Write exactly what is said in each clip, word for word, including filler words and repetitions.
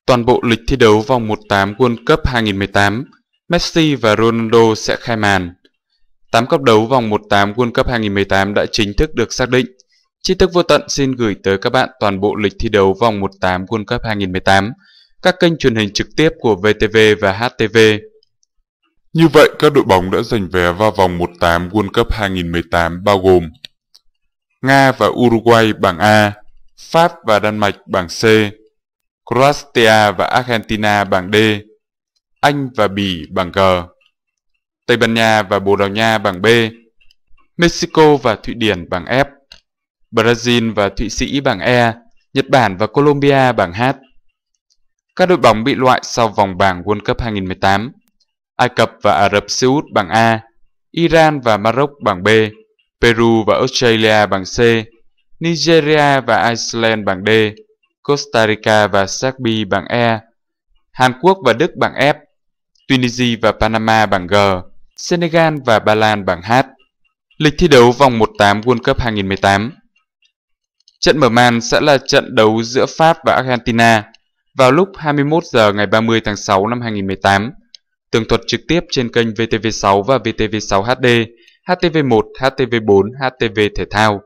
Toàn bộ lịch thi đấu vòng một tám World Cup hai không một tám, Messi và Ronaldo sẽ khai màn. tám cặp đấu vòng một tám World Cup hai không một tám đã chính thức được xác định. Tri Thức Vô Tận xin gửi tới các bạn toàn bộ lịch thi đấu vòng một tám World Cup hai không một tám, các kênh truyền hình trực tiếp của vê tê vê và hát tê vê. Như vậy, các đội bóng đã giành vé vào vòng một tám World Cup hai không một tám bao gồm Nga và Uruguay bảng A, Pháp và Đan Mạch bảng C, Croatia và Argentina bảng D, Anh và Bỉ bảng G, Tây Ban Nha và Bồ Đào Nha bảng B, Mexico và Thụy Điển bảng F, Brazil và Thụy Sĩ bảng E, Nhật Bản và Colombia bảng H. Các đội bóng bị loại sau vòng bảng World Cup hai không một tám: Ai Cập và Ả Rập Xê Út bảng A, Iran và Maroc bảng B, Peru và Australia bảng C, Nigeria và Iceland bảng D, Costa Rica và Serbia bảng E, Hàn Quốc và Đức bảng F, Tunisia và Panama bảng G, Senegal và Ba Lan bảng H. Lịch thi đấu vòng một tám World Cup hai không một tám. Trận mở màn sẽ là trận đấu giữa Pháp và Argentina vào lúc hai mươi mốt giờ ngày ba mươi tháng sáu năm hai không một tám. Tường thuật trực tiếp trên kênh vê tê vê sáu và vê tê vê sáu hát đê, hát tê vê một, hát tê vê bốn, hát tê vê Thể thao.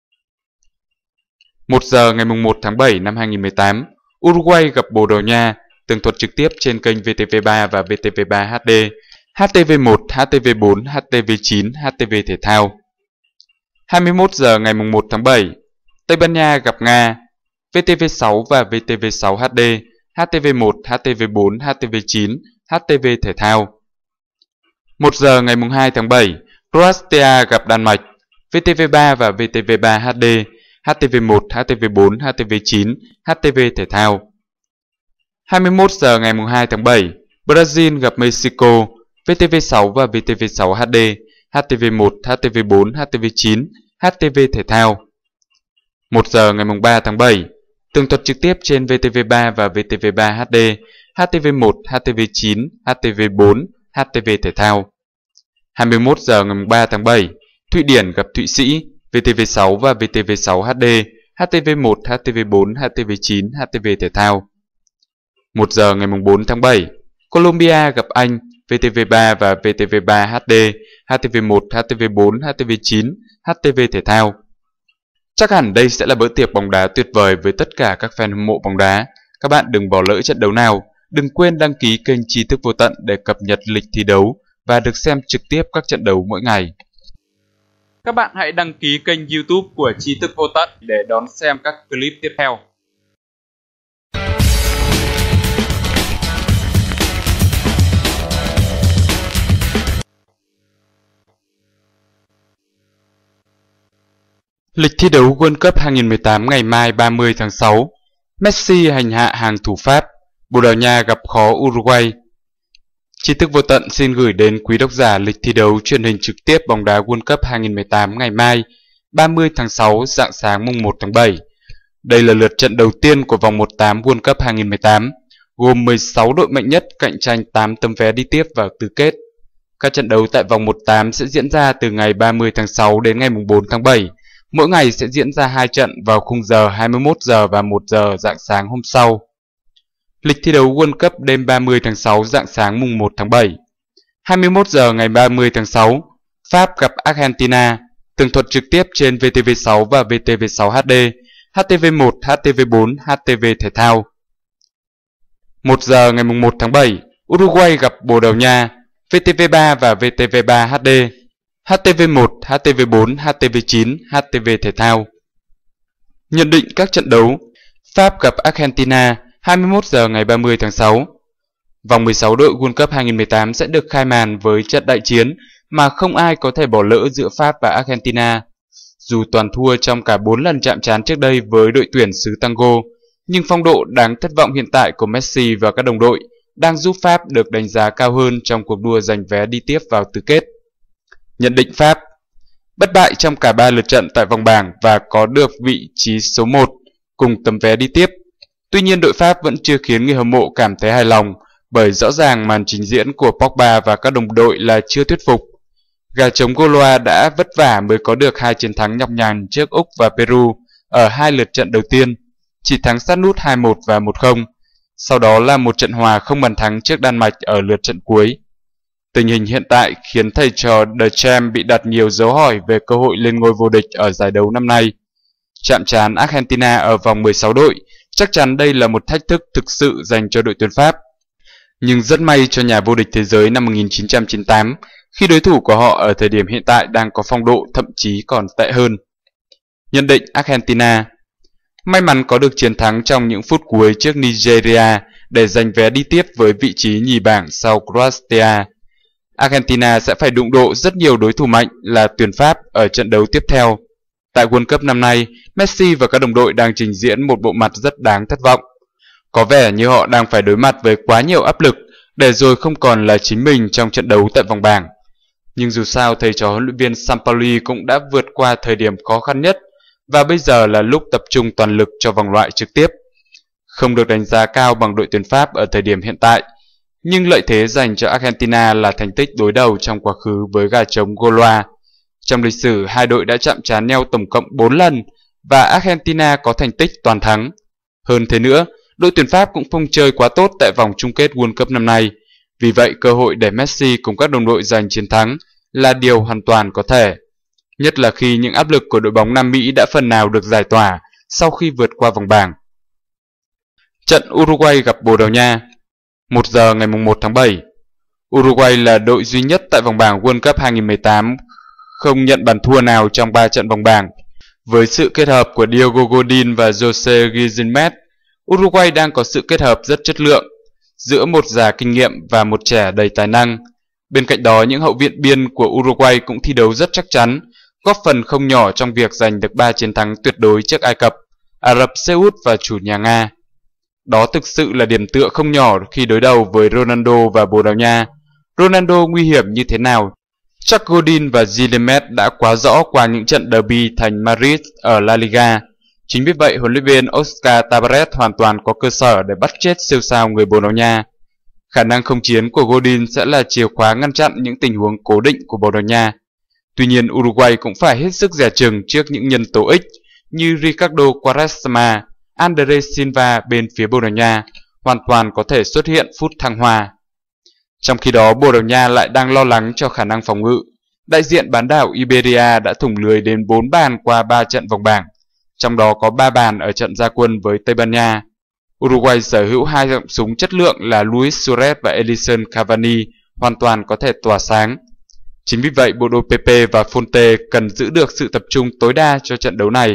một giờ ngày một tháng bảy năm hai không một tám, Uruguay gặp Bồ Đào Nha, tường thuật trực tiếp trên kênh vê tê vê ba và vê tê vê ba hát đê, hát tê vê một, hát tê vê bốn, hát tê vê chín, hát tê vê Thể thao. hai mươi mốt giờ ngày một tháng bảy, Tây Ban Nha gặp Nga, vê tê vê sáu và vê tê vê sáu hát đê, hát tê vê một, hát tê vê bốn, hát tê vê chín, hát tê vê Thể thao. một giờ ngày hai tháng bảy, Croatia gặp Đan Mạch, vê tê vê ba và vê tê vê ba hát đê, hát tê vê một, hát tê vê bốn, hát tê vê chín, hát tê vê Thể thao. hai mươi mốt giờ ngày hai tháng bảy, Brazil gặp Mexico, vê tê vê sáu và vê tê vê sáu hát đê, hát tê vê một, hát tê vê bốn, hát tê vê chín, hát tê vê Thể thao. một giờ ngày ba tháng bảy, tường thuật trực tiếp trên vê tê vê ba và vê tê vê ba hát đê, hát tê vê một, hát tê vê chín, hát tê vê bốn, hát tê vê Thể thao. hai mươi mốt giờ ngày ba tháng bảy, Thụy Điển gặp Thụy Sĩ, vê tê vê sáu và vê tê vê sáu hát đê, hát tê vê một, hát tê vê bốn, hát tê vê chín, hát tê vê Thể thao. một giờ ngày bốn tháng bảy, Colombia gặp Anh, vê tê vê ba và vê tê vê ba hát đê, hát tê vê một, hát tê vê bốn, hát tê vê chín, hát tê vê Thể thao. Chắc hẳn đây sẽ là bữa tiệc bóng đá tuyệt vời với tất cả các fan hâm mộ bóng đá. Các bạn đừng bỏ lỡ trận đấu nào. Đừng quên đăng ký kênh Tri Thức Vô Tận để cập nhật lịch thi đấu và được xem trực tiếp các trận đấu mỗi ngày. Các bạn hãy đăng ký kênh YouTube của Tri Thức Vô Tận để đón xem các clip tiếp theo. Lịch thi đấu World Cup hai không một tám ngày mai ba mươi tháng sáu. Messi hành hạ hàng thủ Pháp, Bồ Đào Nha gặp khó Uruguay. Tri Thức Vô Tận xin gửi đến quý độc giả lịch thi đấu truyền hình trực tiếp bóng đá World Cup hai không một tám ngày mai ba mươi tháng sáu rạng sáng mùng một tháng bảy. Đây là lượt trận đầu tiên của vòng một tám World Cup hai không một tám, gồm mười sáu đội mạnh nhất cạnh tranh tám tấm vé đi tiếp vào tứ kết. Các trận đấu tại vòng một tám sẽ diễn ra từ ngày ba mươi tháng sáu đến ngày mùng bốn tháng bảy. Mỗi ngày sẽ diễn ra hai trận vào khung giờ hai mươi mốt giờ và một giờ rạng sáng hôm sau. Lịch thi đấu World Cup đêm ba mươi tháng sáu rạng sáng mùng một tháng bảy. hai mươi mốt giờ ngày ba mươi tháng sáu, Pháp gặp Argentina, tường thuật trực tiếp trên vê tê vê sáu và vê tê vê sáu hát đê, hát tê vê một, hát tê vê bốn, hát tê vê Thể thao. một giờ ngày mùng một tháng bảy, Uruguay gặp Bồ Đào Nha, vê tê vê ba và vê tê vê ba hát đê, hát tê vê một, hát tê vê bốn, hát tê vê chín, hát tê vê Thể thao. Nhận định các trận đấu: Pháp gặp Argentina hai mươi mốt giờ ngày ba mươi tháng sáu. Vòng mười sáu đội World Cup hai không một tám sẽ được khai màn với trận đại chiến mà không ai có thể bỏ lỡ giữa Pháp và Argentina. Dù toàn thua trong cả bốn lần chạm trán trước đây với đội tuyển xứ Tango, nhưng phong độ đáng thất vọng hiện tại của Messi và các đồng đội đang giúp Pháp được đánh giá cao hơn trong cuộc đua giành vé đi tiếp vào tứ kết. Nhận định Pháp: bất bại trong cả ba lượt trận tại vòng bảng và có được vị trí số một cùng tấm vé đi tiếp. Tuy nhiên đội Pháp vẫn chưa khiến người hâm mộ cảm thấy hài lòng, bởi rõ ràng màn trình diễn của Pogba và các đồng đội là chưa thuyết phục. Gà trống Gaulois đã vất vả mới có được hai chiến thắng nhọc nhằn trước Úc và Peru ở hai lượt trận đầu tiên, chỉ thắng sát nút hai một và một không. sau đó là một trận hòa không bàn thắng trước Đan Mạch ở lượt trận cuối. Tình hình hiện tại khiến thầy trò The Champ bị đặt nhiều dấu hỏi về cơ hội lên ngôi vô địch ở giải đấu năm nay. Chạm trán Argentina ở vòng mười sáu đội, chắc chắn đây là một thách thức thực sự dành cho đội tuyển Pháp. Nhưng rất may cho nhà vô địch thế giới năm một nghìn chín trăm chín mươi tám, khi đối thủ của họ ở thời điểm hiện tại đang có phong độ thậm chí còn tệ hơn. Nhận định Argentina: may mắn có được chiến thắng trong những phút cuối trước Nigeria để giành vé đi tiếp với vị trí nhì bảng sau Croatia. Argentina sẽ phải đụng độ rất nhiều đối thủ mạnh là tuyển Pháp ở trận đấu tiếp theo. Tại World Cup năm nay, Messi và các đồng đội đang trình diễn một bộ mặt rất đáng thất vọng. Có vẻ như họ đang phải đối mặt với quá nhiều áp lực để rồi không còn là chính mình trong trận đấu tại vòng bảng. Nhưng dù sao, thầy trò huấn luyện viên Sampaoli cũng đã vượt qua thời điểm khó khăn nhất và bây giờ là lúc tập trung toàn lực cho vòng loại trực tiếp. Không được đánh giá cao bằng đội tuyển Pháp ở thời điểm hiện tại, nhưng lợi thế dành cho Argentina là thành tích đối đầu trong quá khứ với gà trống Goloa. Trong lịch sử, hai đội đã chạm trán nhau tổng cộng bốn lần và Argentina có thành tích toàn thắng. Hơn thế nữa, đội tuyển Pháp cũng không chơi quá tốt tại vòng chung kết World Cup năm nay. Vì vậy, cơ hội để Messi cùng các đồng đội giành chiến thắng là điều hoàn toàn có thể. Nhất là khi những áp lực của đội bóng Nam Mỹ đã phần nào được giải tỏa sau khi vượt qua vòng bảng. Trận Uruguay gặp Bồ Đào Nha, một giờ ngày một tháng bảy. Uruguay là đội duy nhất tại vòng bảng World Cup hai nghìn không trăm mười tám không nhận bàn thua nào trong ba trận vòng bảng. Với sự kết hợp của Diego Godin và Jose Guilherme, Uruguay đang có sự kết hợp rất chất lượng giữa một già kinh nghiệm và một trẻ đầy tài năng. Bên cạnh đó, những hậu viện biên của Uruguay cũng thi đấu rất chắc chắn, góp phần không nhỏ trong việc giành được ba chiến thắng tuyệt đối trước Ai Cập, Ả Rập Xê Út và chủ nhà Nga. Đó thực sự là điểm tựa không nhỏ khi đối đầu với Ronaldo và Bồ Đào Nha. Ronaldo nguy hiểm như thế nào? Chắc Godin và Guilherme đã quá rõ qua những trận derby thành Madrid ở La Liga. Chính vì vậy, huấn luyện viên Oscar Tabarez hoàn toàn có cơ sở để bắt chết siêu sao người Bồ Đào Nha. Khả năng không chiến của Godin sẽ là chìa khóa ngăn chặn những tình huống cố định của Bồ Đào Nha. Tuy nhiên, Uruguay cũng phải hết sức dè chừng trước những nhân tố X như Ricardo Quaresma, Andre Silva bên phía Bồ Đào Nha, hoàn toàn có thể xuất hiện phút thăng hoa. Trong khi đó, Bồ Đào Nha lại đang lo lắng cho khả năng phòng ngự. Đại diện bán đảo Iberia đã thủng lưới đến bốn bàn qua ba trận vòng bảng, trong đó có ba bàn ở trận ra quân với Tây Ban Nha. Uruguay sở hữu hai giọng súng chất lượng là Luis Suarez và Edinson Cavani hoàn toàn có thể tỏa sáng. Chính vì vậy, bộ đôi Pepe và Fonte cần giữ được sự tập trung tối đa cho trận đấu này.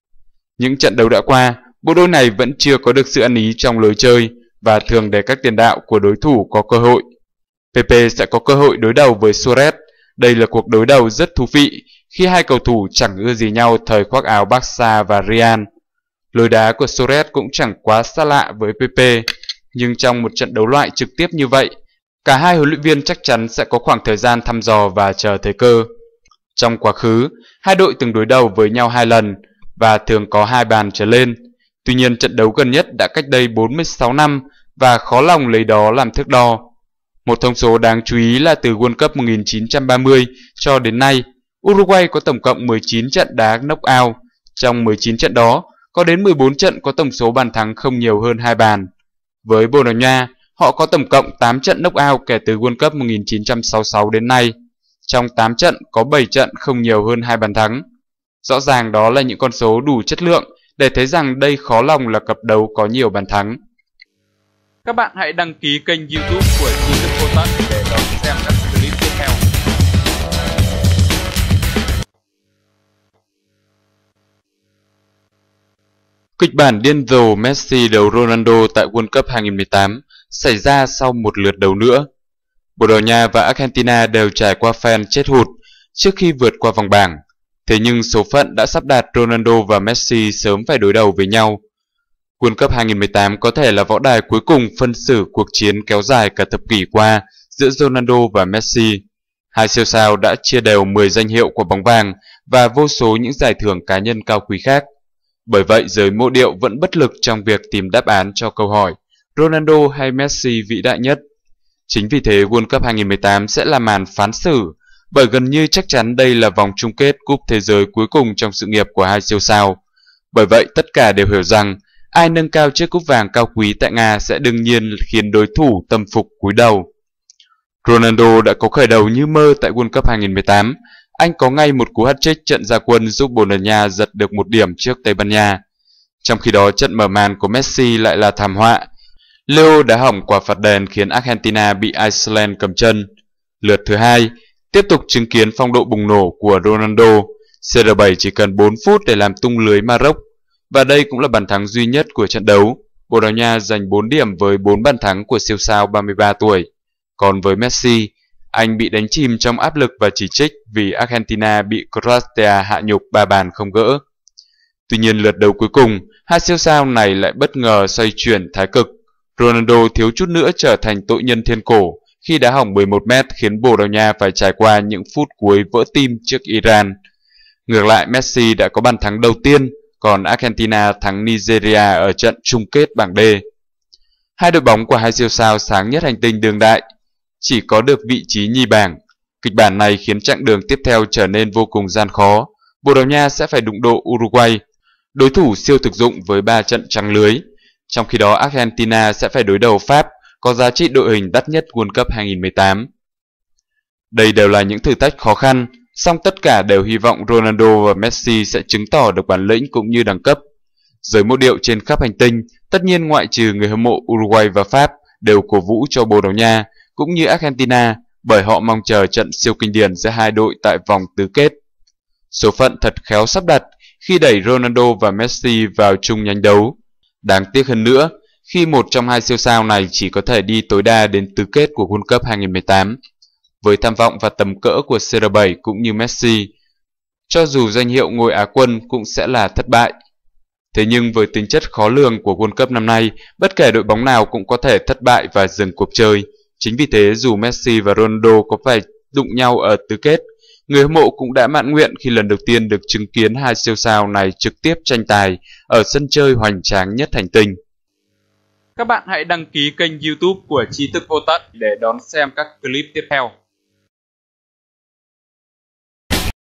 Những trận đấu đã qua, bộ đôi này vẫn chưa có được sự ăn ý trong lối chơi và thường để các tiền đạo của đối thủ có cơ hội. Pepe sẽ có cơ hội đối đầu với Suarez. Đây là cuộc đối đầu rất thú vị khi hai cầu thủ chẳng ưa gì nhau thời khoác áo Barca và Real. Lối đá của Suarez cũng chẳng quá xa lạ với Pepe, nhưng trong một trận đấu loại trực tiếp như vậy, cả hai huấn luyện viên chắc chắn sẽ có khoảng thời gian thăm dò và chờ thời cơ. Trong quá khứ, hai đội từng đối đầu với nhau hai lần và thường có hai bàn trở lên. Tuy nhiên, trận đấu gần nhất đã cách đây bốn mươi sáu năm và khó lòng lấy đó làm thước đo. Một thông số đáng chú ý là từ World Cup một nghìn chín trăm ba mươi cho đến nay, Uruguay có tổng cộng mười chín trận đá knock-out. Trong mười chín trận đó, có đến mười bốn trận có tổng số bàn thắng không nhiều hơn hai bàn. Với Bồ Đào Nha, họ có tổng cộng tám trận knock-out kể từ World Cup một nghìn chín trăm sáu mươi sáu đến nay. Trong tám trận có bảy trận không nhiều hơn hai bàn thắng. Rõ ràng đó là những con số đủ chất lượng để thấy rằng đây khó lòng là cặp đấu có nhiều bàn thắng. Các bạn hãy đăng ký kênh YouTube của Tri Thức Vô Tận để đón xem các clip tiếp theo. Kịch bản điên rồ Messi đấu Ronaldo tại World Cup hai nghìn không trăm mười tám xảy ra sau một lượt đấu nữa. Bồ Đào Nha và Argentina đều trải qua phen chết hụt trước khi vượt qua vòng bảng. Thế nhưng số phận đã sắp đặt Ronaldo và Messi sớm phải đối đầu với nhau. World Cup hai nghìn không trăm mười tám có thể là võ đài cuối cùng phân xử cuộc chiến kéo dài cả thập kỷ qua giữa Ronaldo và Messi. Hai siêu sao đã chia đều mười danh hiệu quả bóng vàng và vô số những giải thưởng cá nhân cao quý khác. Bởi vậy, giới mộ điệu vẫn bất lực trong việc tìm đáp án cho câu hỏi Ronaldo hay Messi vĩ đại nhất. Chính vì thế, World Cup hai nghìn không trăm mười tám sẽ là màn phán xử, bởi gần như chắc chắn đây là vòng chung kết Cúp Thế giới cuối cùng trong sự nghiệp của hai siêu sao. Bởi vậy, tất cả đều hiểu rằng ai nâng cao chiếc cúp vàng cao quý tại Nga sẽ đương nhiên khiến đối thủ tâm phục cúi đầu. Ronaldo đã có khởi đầu như mơ tại World Cup hai không một tám. Anh có ngay một cú hat-trick trận ra quân giúp Bồ Đào Nha giật được một điểm trước Tây Ban Nha. Trong khi đó, trận mở màn của Messi lại là thảm họa. Leo đá hỏng quả phạt đền khiến Argentina bị Iceland cầm chân. Lượt thứ hai, tiếp tục chứng kiến phong độ bùng nổ của Ronaldo. xê rờ bảy chỉ cần bốn phút để làm tung lưới Maroc. Và đây cũng là bàn thắng duy nhất của trận đấu. Bồ Đào Nha giành bốn điểm với bốn bàn thắng của siêu sao ba mươi ba tuổi. Còn với Messi, anh bị đánh chìm trong áp lực và chỉ trích vì Argentina bị Croatia hạ nhục ba bàn không gỡ. Tuy nhiên lượt đấu cuối cùng, hai siêu sao này lại bất ngờ xoay chuyển thái cực. Ronaldo thiếu chút nữa trở thành tội nhân thiên cổ khi đá hỏng mười một mét khiến Bồ Đào Nha phải trải qua những phút cuối vỡ tim trước Iran. Ngược lại, Messi đã có bàn thắng đầu tiên, còn Argentina thắng Nigeria ở trận chung kết bảng D. Hai đội bóng của hai siêu sao sáng nhất hành tinh đương đại chỉ có được vị trí nhì bảng. Kịch bản này khiến chặng đường tiếp theo trở nên vô cùng gian khó. Bồ Đào Nha sẽ phải đụng độ Uruguay, đối thủ siêu thực dụng với ba trận trắng lưới. Trong khi đó, Argentina sẽ phải đối đầu Pháp, có giá trị đội hình đắt nhất World Cup hai không một tám. Đây đều là những thử thách khó khăn, song tất cả đều hy vọng Ronaldo và Messi sẽ chứng tỏ được bản lĩnh cũng như đẳng cấp. Giới mộ điệu trên khắp hành tinh, tất nhiên ngoại trừ người hâm mộ Uruguay và Pháp, đều cổ vũ cho Bồ Đào Nha cũng như Argentina, bởi họ mong chờ trận siêu kinh điển giữa hai đội tại vòng tứ kết. Số phận thật khéo sắp đặt khi đẩy Ronaldo và Messi vào chung nhánh đấu. Đáng tiếc hơn nữa, khi một trong hai siêu sao này chỉ có thể đi tối đa đến tứ kết của World Cup hai không một tám. Với tham vọng và tầm cỡ của xê rờ bảy cũng như Messi, cho dù danh hiệu ngôi Á quân cũng sẽ là thất bại. Thế nhưng với tính chất khó lường của World Cup năm nay, bất kể đội bóng nào cũng có thể thất bại và dừng cuộc chơi. Chính vì thế dù Messi và Ronaldo có phải đụng nhau ở tứ kết, người hâm mộ cũng đã mãn nguyện khi lần đầu tiên được chứng kiến hai siêu sao này trực tiếp tranh tài ở sân chơi hoành tráng nhất hành tinh. Các bạn hãy đăng ký kênh YouTube của Tri Thức Vô Tận để đón xem các clip tiếp theo.